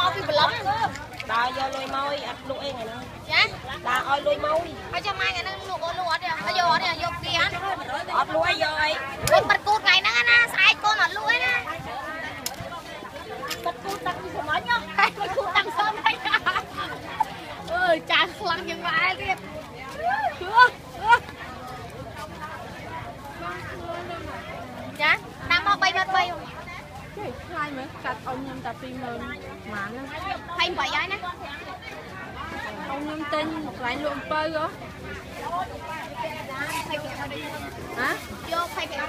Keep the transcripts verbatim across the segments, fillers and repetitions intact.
mau vì bật lắm đào vô lôi môi ắt lụi ngày nữa dạ đào oi lôi môi bây giờ mai ngày nó lụi lụi ở đây ở vô ở đây vô kia ọt lụi rồi con bật cột ngày nó na sai con ở lụi na bật cột tăng gì nói nhá bật cột tăng sơn đây ơi chàng lăng như vậy đi dạ đang mau bay mất bay hai mấy cắt ông nhâm tập phim rồi mà nó hay vậy ấy nè ông nhâm tin lại luôn bơi đó hả vô phải kẹo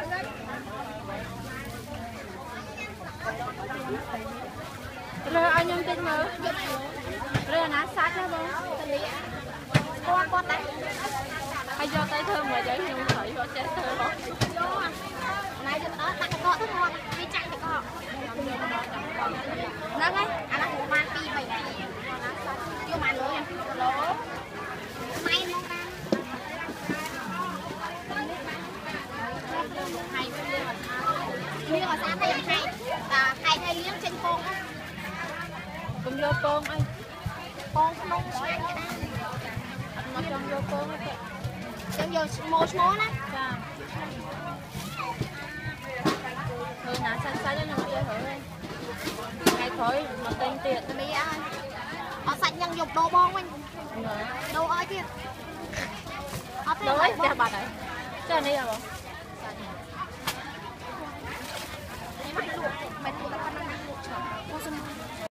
rồi anh nhâm tin mà rồi nát sát đó không con con đấy hay do tay thơm mà giấy nhung thổi có chết thơm không này đó đặt có thức ngon đi chạy thì có đó ngay à nó của man pi bảy vô màn lỗ lỗ may không ta hay liếng mà sáng đây hay là hay hay liếng trên con á cùng vô con anh con không xoay cái đó mà trong vô con á trong vô mô mô á thường nã xanh xanh cho nó chơi thử đi ngày khỏi mà tên tiền bây giờ họ sạch nhân dục đồ bông anh đồ ơi chứ đồ ấy cha bà này chơi này à bộ